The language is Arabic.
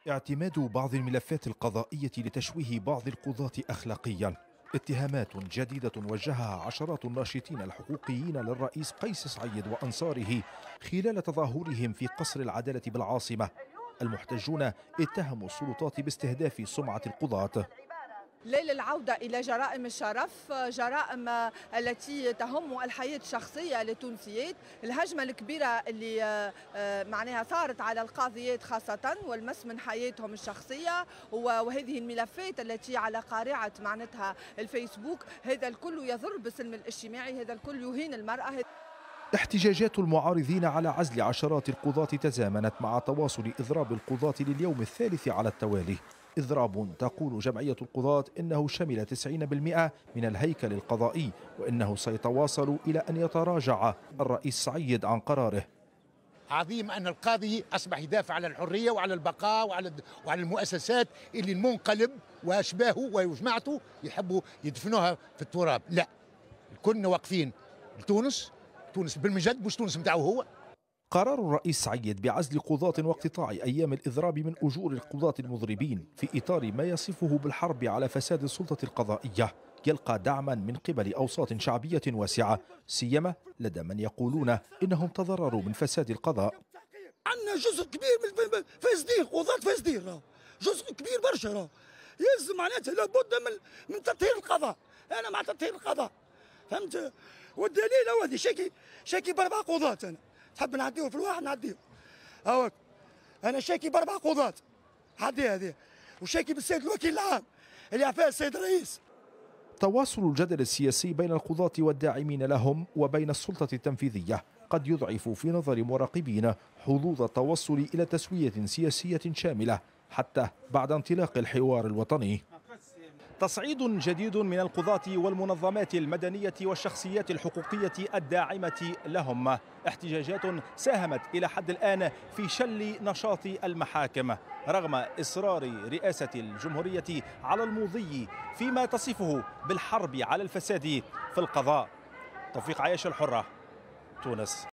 اعتماد بعض الملفات القضائية لتشويه بعض القضاة أخلاقيا، اتهامات جديدة وجهها عشرات الناشطين الحقوقيين للرئيس قيس سعيد وأنصاره خلال تظاهرهم في قصر العدالة بالعاصمة. المحتجون اتهموا السلطات باستهداف سمعة القضاة. ليل العودة إلى جرائم الشرف، جرائم التي تهم الحياة الشخصية للتونسيات، الهجمة الكبيرة اللي معناها صارت على القاضيات خاصة والمس من حياتهم الشخصية، وهذه الملفات التي على قارعة معناتها الفيسبوك، هذا الكل يضر بالسلم الاجتماعي، هذا الكل يهين المرأة. احتجاجات المعارضين على عزل عشرات القضاة تزامنت مع تواصل إضراب القضاة لليوم الثالث على التوالي. إضراب تقول جمعية القضاة إنه شمل 90% من الهيكل القضائي، وإنه سيتواصل إلى أن يتراجع الرئيس سعيد عن قراره. عظيم أن القاضي أصبح يدافع على الحرية وعلى البقاء وعلى المؤسسات اللي المنقلب وأشباهه وجماعته يحبوا يدفنوها في التراب. لا، كنا واقفين لتونس، تونس بالمجد، مش تونس متاعه هو. قرار الرئيس سعيد بعزل قضاة واقتطاع أيام الإضراب من أجور القضاة المضربين في إطار ما يصفه بالحرب على فساد السلطة القضائية يلقى دعما من قبل أوساط شعبية واسعة، سيما لدى من يقولون إنهم تضرروا من فساد القضاء. عندنا جزء كبير من فاسدين، قضاة فاسدين، جزء كبير برشا، يلزم معناتها لابد من تطهير القضاء. أنا مع تطهير القضاء، فهمت؟ والدليل هو هذه شاكي باربع قضاة. أنا تحب نعديه في الواحد نعديه، هاك أنا شاكي باربع قضاة عدي هذه، وشاكي بالسيد الوكيل العام اللي عفاه السيد الرئيس. تواصل الجدل السياسي بين القضاة والداعمين لهم وبين السلطة التنفيذية قد يضعف في نظر مراقبين حظوظ التوصل إلى تسوية سياسية شاملة حتى بعد انطلاق الحوار الوطني. تصعيد جديد من القضاة والمنظمات المدنية والشخصيات الحقوقية الداعمة لهم، احتجاجات ساهمت إلى حد الآن في شل نشاط المحاكم رغم إصرار رئاسة الجمهورية على المضي فيما تصفه بالحرب على الفساد في القضاء. توفيق عياش، الحرة، تونس.